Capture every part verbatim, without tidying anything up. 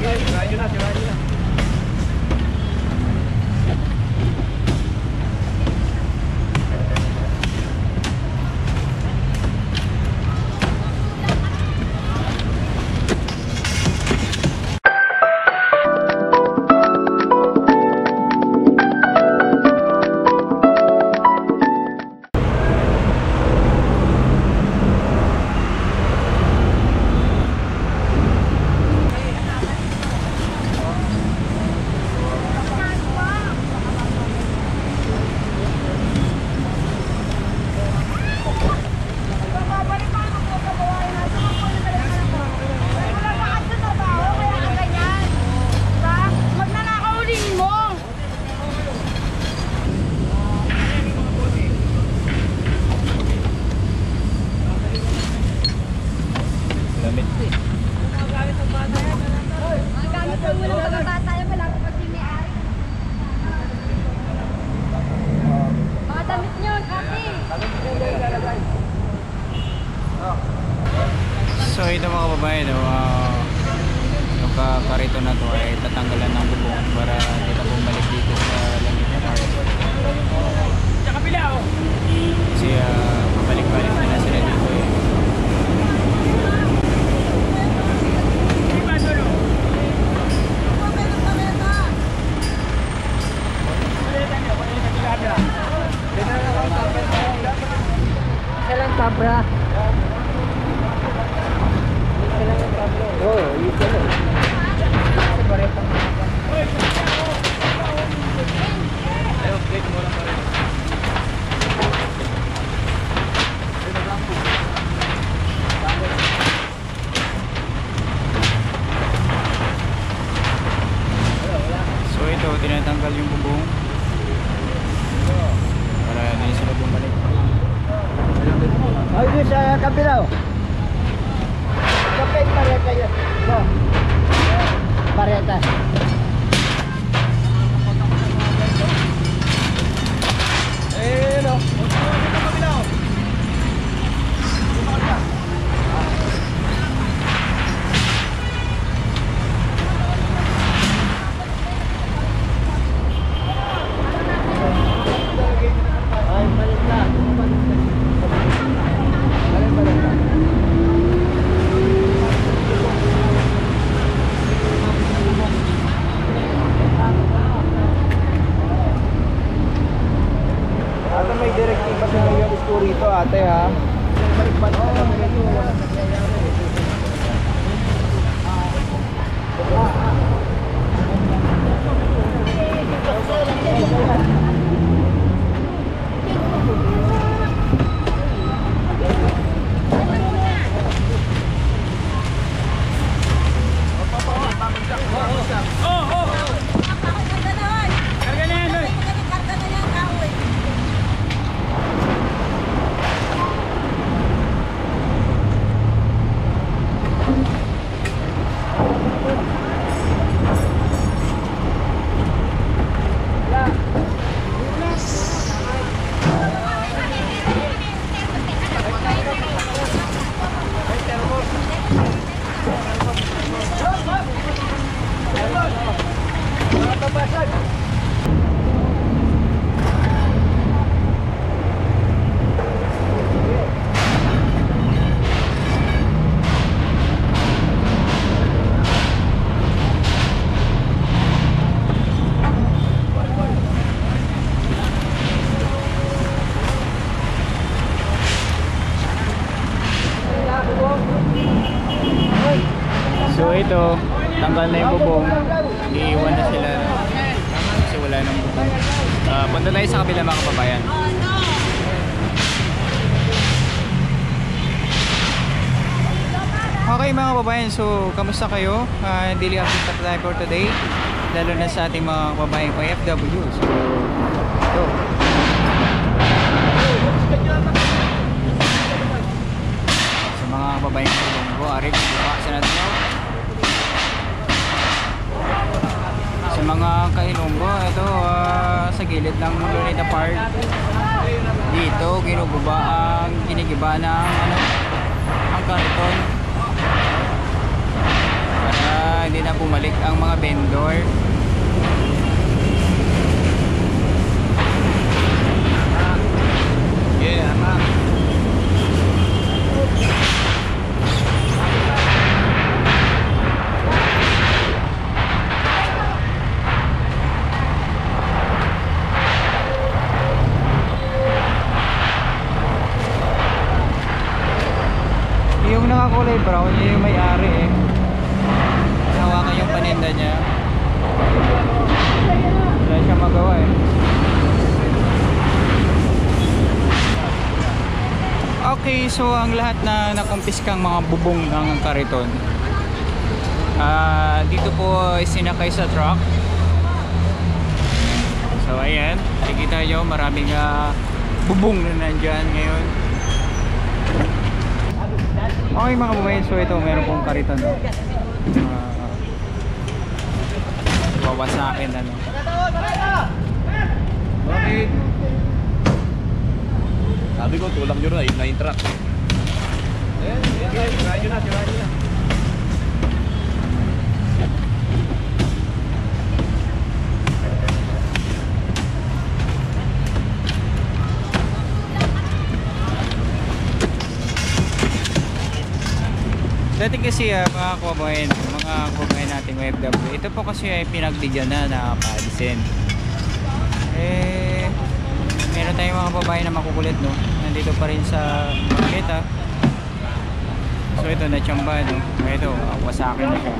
Sirahin na, sirahin na. So ito mga kababayan, no, uh, yung karito na to ay tatanggalan ng bubong para hindi na bumalik dito sa langit na park. Kasi uh, mabalik-balik na sila dito eh. Kailan tabra? Oh, yun pala. Ayaw, plate mo lang pa rin. So ito, tinatanggal yung bubong para hindi sila bumalik. Ay, doon sa kabilaw. Kapit pareta yun. So, pareta. Eh, no. Ito kabilaw. Ay, balik na. Balik, balik na. Ate, may directive kasi yung school rito, ate, ha? Balik-balik na lang rito. Walang nangyayari. So ito, tanggal na yung bubong, iiwan na sila kasi wala nang bubong. Uh, punta tayo sa kabila mga kababayan. Okay mga kababayan, so kamusta kayo? Uh, daily update tayo for today, lalo na sa ating mga kababayan O F W. So ito, sa mga kababayan ko, Arik, bukasan natin yun. Sa mga kailonggo, ito uh, sa gilid ng Lunita Park, dito ginuguba ang ginigiba ng ano, ang karton para hindi na bumalik. bumalik ang mga vendor. Yeah, anak. Yung nakakulay brown, yun yung may-ari eh. Hawakan yung paninda niya. Wala siya magawa eh. Okay, so ang lahat na nakumpiskang mga bubong ng kariton, uh, dito po sinakay sa truck. So ayan, nakikita nyo maraming uh, bubong na nandyan ngayon. Okay mga kababayan, so ito meron pong kariton, no? uh, wawasakin ano. Bakit? Sabi ko, tulak nyo na, na yung truck. Ayan, ayan, sirahan nyo na, sirahan nyo na. Dati kasi uh, mga kababayan, mga kababayan nating O F W, ito po kasi ay pinagbigyan na na paalisin. Eh, meron tayong mga kababayan na makukulit, no? Nandito pa rin sa marketa. So ito na tsamba, no? Ito, uh, wasakin na siya.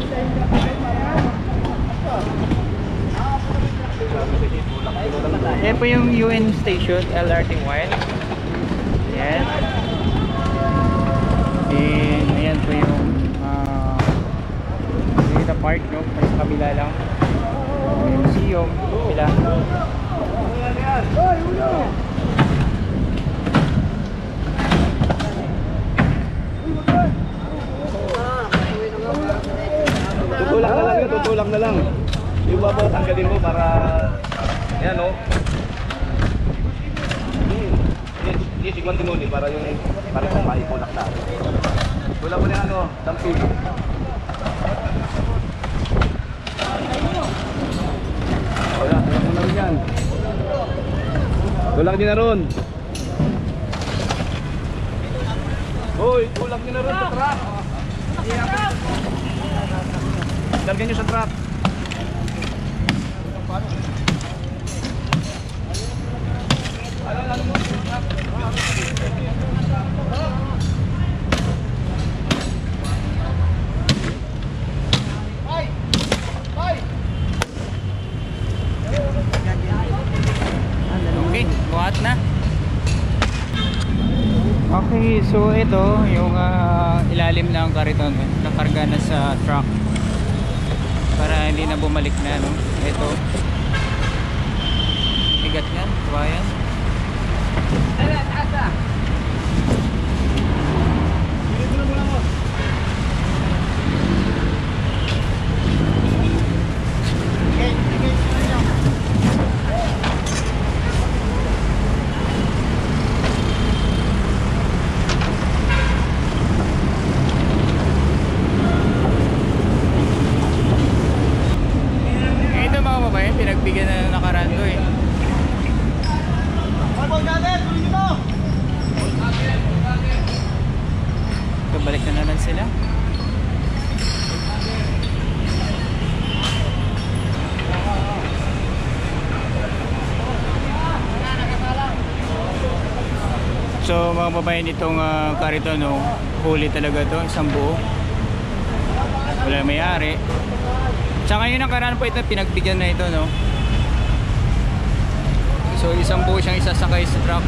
Yan po yung U N station, L R T one. Yan. And ayan po yung uh, dito park, no? Sa kabila lang yung museum kabila. Tutulak na lang yun, tutulak na lang. Yung babaw, tanggalin mo para ayan o. Hindi, sigwan din para yung para sa maipulak na. Tulak mo na ano, damping. Wala, tulak mo na rin yan. Tulak din na ron. Hoy, tulak din na ron sa truck. Dalgan nyo sa truck. Okay, buhat na. Okay, so ito yung uh, ilalim ng kariton, eh. Nakarga na sa truck para hindi na bumalik na, no? Ito bigat yan, bayan. Pinagbigyan na ng nakaraan ko eh. Ito, balik na naman sila. So mga babayan, itong uh, kariton, no, huli talaga to, isang buo. Wala may-ari. Sa ngayon ang karaan po ito, pinagbigyan na ito, no? So isang buo siyang isasakay sa truck.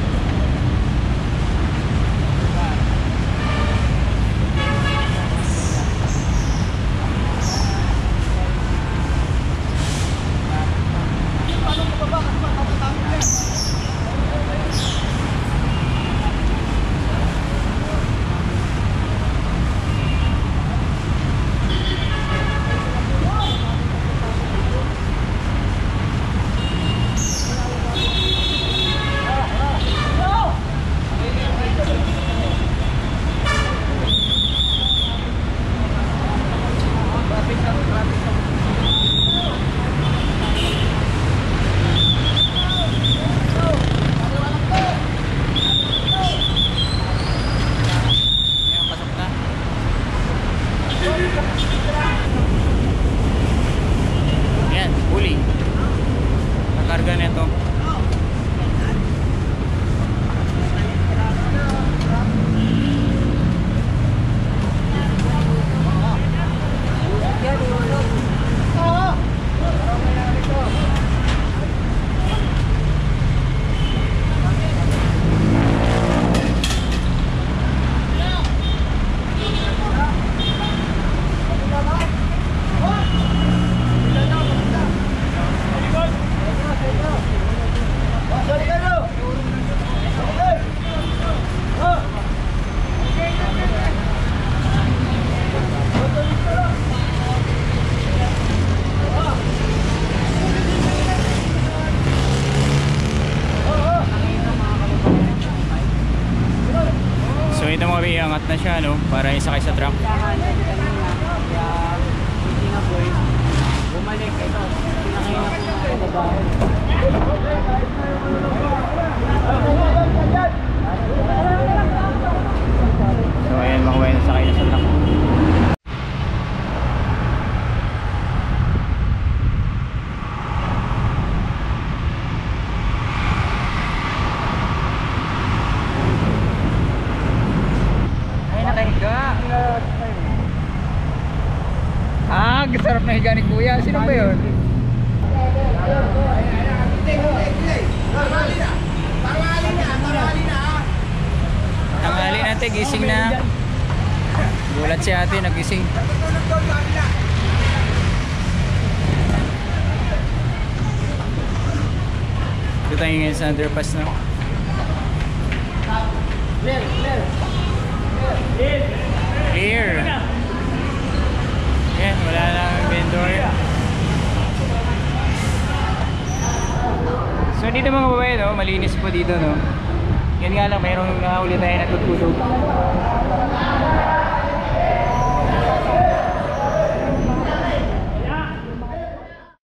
na siya, no? Para isakay sa truck. Kaya hindi nga boy, bumalik ito. Pinakain na po mga babae. So ayan, makuha na sakay na sa truck. Ay, nakahiga. Ah, sarap na higa ni Kuya. Sino ba yun? Tanghali na, te, gising na. Gulat si ate, nagising. Ito tayo ngayon sa underpass na. Clear, clear. Clear. Yan, wala lang vendor. So dito mga babae, no, malinis po dito, no. Yan nga lang, mayroong nahuli tayo natutulog.